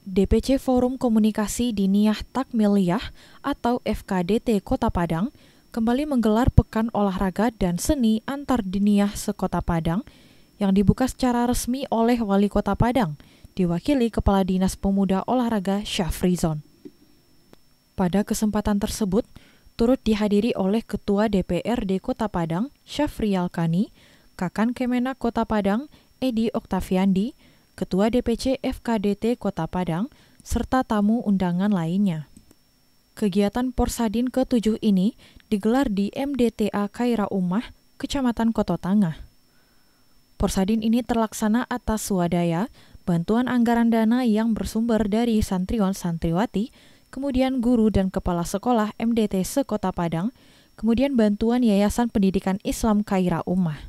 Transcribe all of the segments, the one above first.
DPC Forum Komunikasi Diniyah Takmiliyah atau FKDT Kota Padang kembali menggelar Pekan Olahraga dan Seni Antar Diniyah se-Kota Padang yang dibuka secara resmi oleh Wali Kota Padang, diwakili Kepala Dinas Pemuda Olahraga Syafrizon. Pada kesempatan tersebut, turut dihadiri oleh Ketua DPRD Kota Padang, Syafri Alkani, Kakan Kemenak Kota Padang, Edi Oktaviandi, Ketua DPC FKDT Kota Padang, serta tamu undangan lainnya. Kegiatan Porsadin ke-7 ini digelar di MDTA Khaira Ummah, Kecamatan Koto Tangah. Porsadin ini terlaksana atas swadaya bantuan anggaran dana yang bersumber dari santriwan-santriwati, kemudian guru dan kepala sekolah MDT se-Kota Padang, kemudian bantuan Yayasan Pendidikan Islam Khaira Ummah.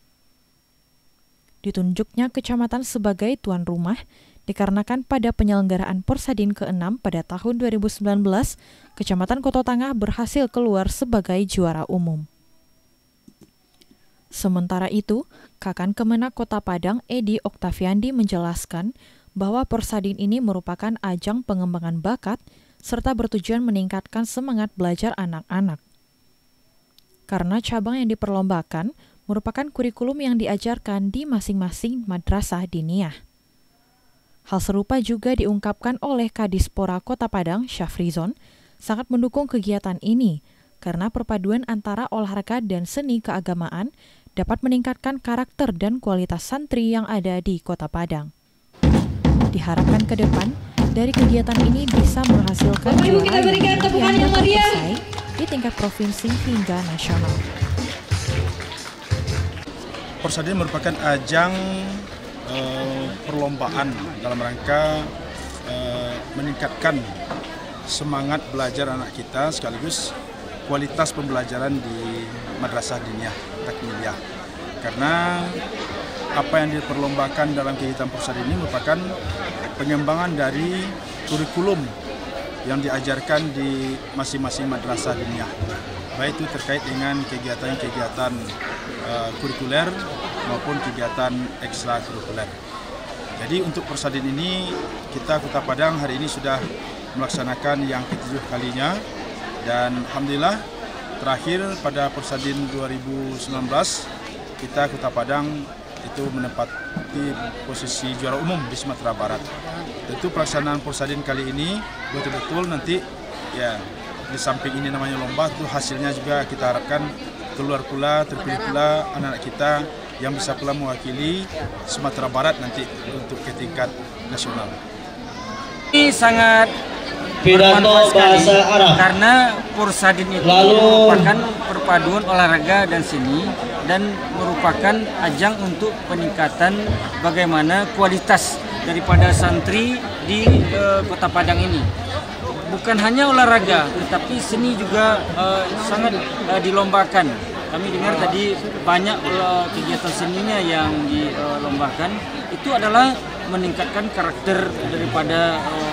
Ditunjuknya kecamatan sebagai tuan rumah dikarenakan pada penyelenggaraan Porsadin ke-6 pada tahun 2019, Kecamatan Koto Tangah berhasil keluar sebagai juara umum. Sementara itu, Kakan Kemenak Kota Padang Edi Oktaviandi menjelaskan bahwa Porsadin ini merupakan ajang pengembangan bakat serta bertujuan meningkatkan semangat belajar anak-anak. Karena cabang yang diperlombakan merupakan kurikulum yang diajarkan di masing-masing madrasah diniyah. Hal serupa juga diungkapkan oleh Kadispora Kota Padang, Syafrizon, sangat mendukung kegiatan ini karena perpaduan antara olahraga dan seni keagamaan dapat meningkatkan karakter dan kualitas santri yang ada di Kota Padang. Diharapkan ke depan, dari kegiatan ini bisa menghasilkan juara yang bersaing di tingkat provinsi hingga nasional. Porsadin merupakan ajang perlombaan dalam rangka meningkatkan semangat belajar anak kita sekaligus kualitas pembelajaran di Madrasah Diniyah Takmiliyah. Karena apa yang diperlombakan dalam kegiatan Porsadin ini merupakan pengembangan dari kurikulum yang diajarkan di masing-masing madrasah diniyah. Baik itu terkait dengan kegiatan-kegiatan kurikuler maupun kegiatan ekstrakurikuler. Jadi untuk Porsadin ini kita Kota Padang hari ini sudah melaksanakan yang ke-7 kalinya dan alhamdulillah terakhir pada Porsadin 2019 kita Kota Padang itu menempati posisi juara umum di Sumatera Barat. Tentu pelaksanaan Porsadin kali ini betul-betul nanti ya di samping ini namanya lomba, itu hasilnya juga kita harapkan keluar pula, terpilih pula anak-anak kita yang bisa pula mewakili Sumatera Barat nanti untuk ke tingkat nasional. Ini sangat bermanfaat sekali karena Porsadin itu merupakan perpaduan olahraga dan seni dan merupakan ajang untuk peningkatan bagaimana kualitas daripada santri di Kota Padang ini. Bukan hanya olahraga, tetapi seni juga sangat dilombakan. Kami dengar tadi banyak kegiatan seninya yang dilombakan. Itu adalah meningkatkan karakter daripada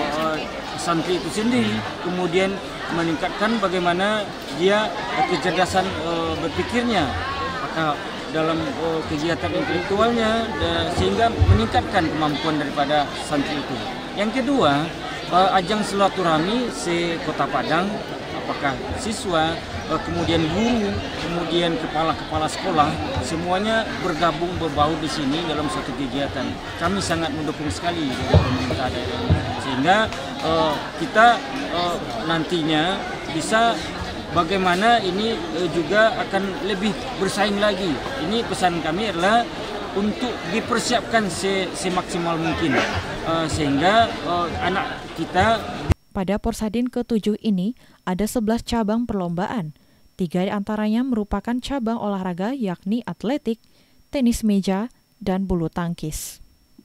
santri itu sendiri. Kemudian meningkatkan bagaimana dia kecerdasan berpikirnya, apakah dalam kegiatan intelektualnya, sehingga meningkatkan kemampuan daripada santri itu. Yang kedua, ajang silaturahmi se-Kota Padang, apakah siswa, kemudian guru, kemudian kepala-kepala sekolah, semuanya bergabung berbaur di sini dalam satu kegiatan. Kami sangat mendukung sekali dari pemerintah daerah, sehingga kita nantinya bisa bagaimana ini juga akan lebih bersaing lagi. Ini pesan kami adalah untuk dipersiapkan semaksimal mungkin sehingga anak kita. Pada Porsadin ke-7 ini ada 11 cabang perlombaan. 3 diantaranya merupakan cabang olahraga yakni atletik, tenis meja, dan bulu tangkis.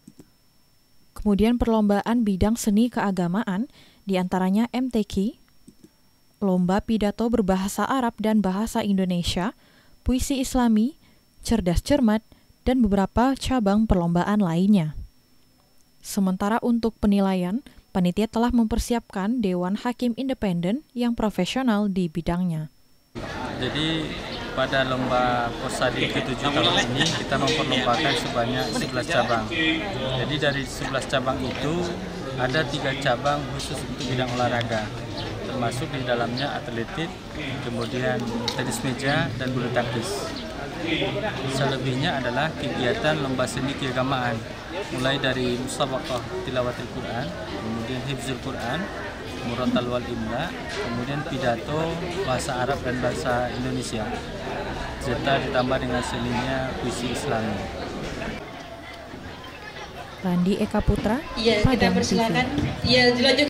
Kemudian perlombaan bidang seni keagamaan diantaranya MTQ, lomba pidato berbahasa Arab dan bahasa Indonesia, puisi Islami, cerdas cermat, dan beberapa cabang perlombaan lainnya. Sementara untuk penilaian, panitia telah mempersiapkan Dewan Hakim Independen yang profesional di bidangnya. Jadi pada lomba Porsadin ke-7 tahun ini kita memperlombakan sebanyak 11 cabang. Jadi dari 11 cabang itu ada 3 cabang khusus untuk bidang olahraga, termasuk di dalamnya atletik, kemudian tenis meja, dan bulu tangkis. Selebihnya adalah kegiatan lomba seni keagamaan, mulai dari musabaqah tilawatil Quran, kemudian hifzul Quran, murattal wal imla, kemudian pidato bahasa Arab dan bahasa Indonesia, serta ditambah dengan seninya puisi Islami. Randi Eka Putra, Iya, kita Padang persilakan. TV. Iya, dilanjutkan.